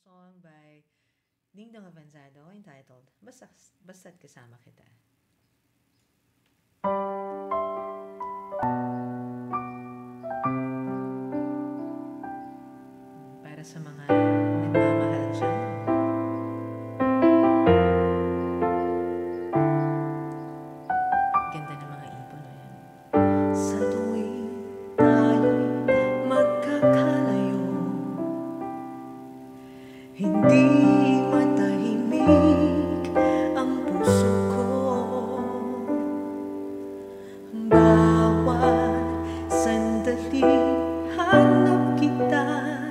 song by Ding Dong Avanzado entitled Basta't Kasama Kita. Para sa mga nagmamahal dyan. Ganda ng mga ibon. Ayan. Sa tuwing tayo'y magkakalayo, hindi matahimik ang puso ko. Bawat sandali hanap kita,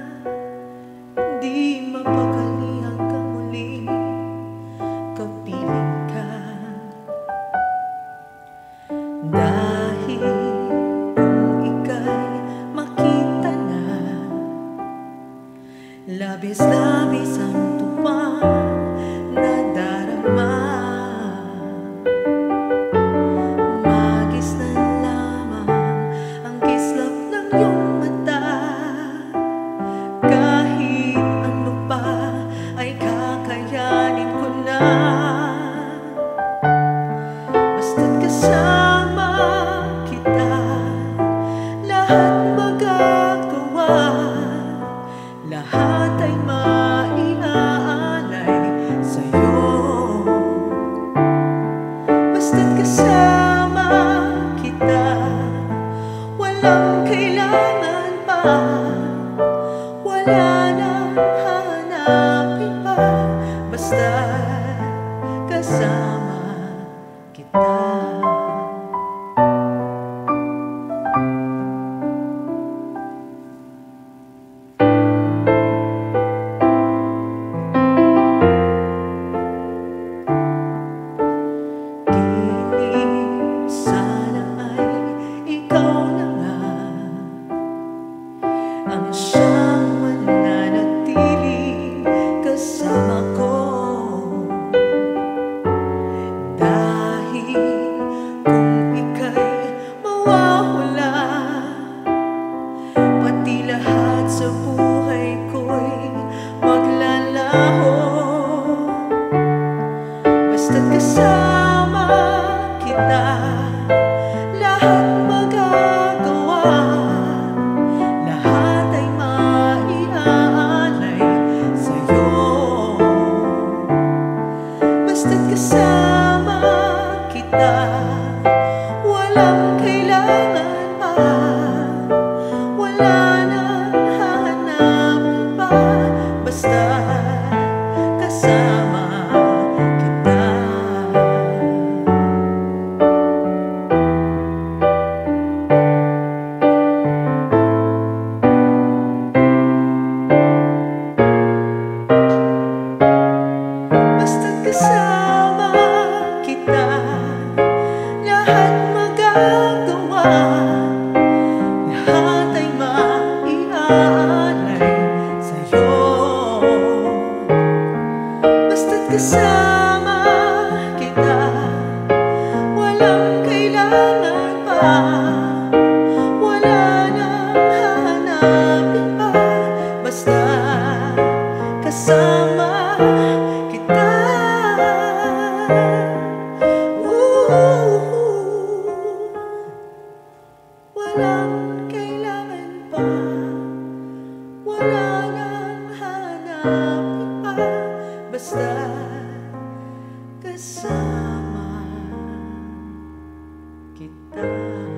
di mapakali hanggang muli kapiling ka. Dahil kung ika'y makita na, labis-labis ang tuwang nadarama. Magis na lamang ang kislap ng iyong mata. Kahit ano pa ay kakayanin ko na. Basta't kasama kita, lahat magagawa, lahat ay maiaalay sa'yo. Basta't kasama kita, walang kailangan pa, wala nang hanapin pa. Basta't kasama kita. Sana ay ikaw na nga ang siyang mananatili kasama ko. Dahil kung ika'y mawawala, pati lahat sa buhay ko'y maglalaho. Basta't kasama kita, lahat magagawa, lahat ay maiaalay sa'yo. Basta't kasama kita, walang kailangan pa, wala nang hahanapin pa. Basta't kasama kita. Basta't kasama kita, lahat magagawa, lahat ay maiaalay sa'yo. Basta't kasama kita, walang kailangan pa, wala nang hahanapin pa. Basta't kasama kita. Walang kailangan pa, wala nang hanapin pa. Basta't kasama kita.